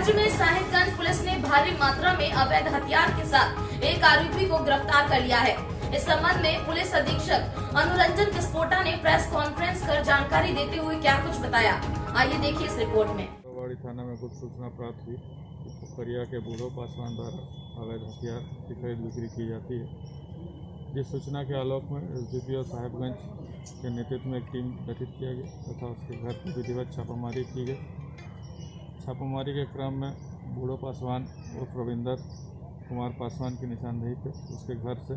राज्य में साहिबगंज पुलिस ने भारी मात्रा में अवैध हथियार के साथ एक आरोपी को गिरफ्तार कर लिया है। इस संबंध में पुलिस अधीक्षक अनुरंजन किस्पोटा ने प्रेस कॉन्फ्रेंस कर जानकारी देते हुए क्या कुछ बताया, आइए देखिए इस रिपोर्ट में। वाड़ी थाना में कुछ सूचना प्राप्त हुई कि पोखरिया के बूढ़ो पासवान द्वारा अवैध हथियार की खरीद बिक्री की जाती है। जिस सूचना के आलोक में एसडीपीओ और साहिबगंज के नेतृत्व में एक टीम गठित किया गया तथा उसके घर पर विधिवत छापामारी की गई। छापामारी के क्रम में बूढ़ो पासवान उर्फ रविंदर कुमार पासवान की निशानदेही पे उसके घर से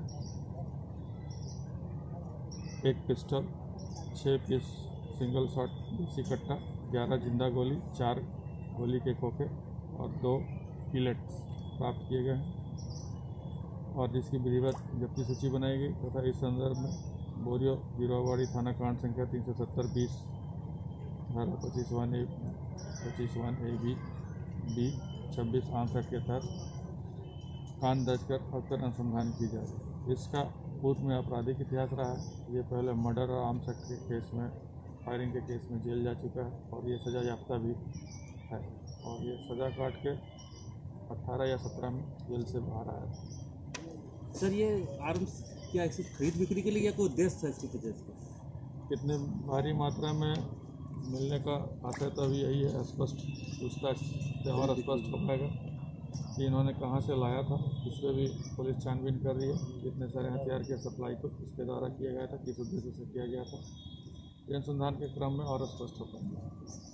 एक पिस्टल, 6 पीस सिंगल शॉट देसी कट्टा, 11 जिंदा गोली, 4 गोली के खोखे और 2 पिलेट्स प्राप्त किए गए हैं और जिसकी विधिवत जब्ती सूची बनाई गई तथा इस संदर्भ में बोरियो गिरोवाड़ी थाना कांड संख्या 370-20 धारा 25(1)A(B) 26 आंसर के तहत कांड दर्ज कर फर्दर अनुसंधान की जा रही है। इसका पूर्व में आपराधिक इतिहास रहा है। ये पहले मर्डर और आर्म्स एक्ट के केस में, फायरिंग के केस में जेल जा चुका है और ये सज़ा याफ्ता भी है और ये सज़ा काट के 18 या 17 में जेल से बाहर आया था। सर, ये आर्म्स क्या खरीद बिक्री के लिए या कोई उद्देश्य था इसकी वजह से? कितने भारी मात्रा में मिलने का आशय तो अभी यही है, स्पष्ट पूछताछ से और स्पष्ट हो पाएगा कि इन्होंने कहाँ से लाया था। इस पर भी पुलिस छानबीन कर रही है। कितने सारे हथियार के सप्लाई को इसके द्वारा किया गया था, किस उद्देश्य से किया गया था, अनुसंधान के क्रम में और स्पष्ट हो पाएंगे।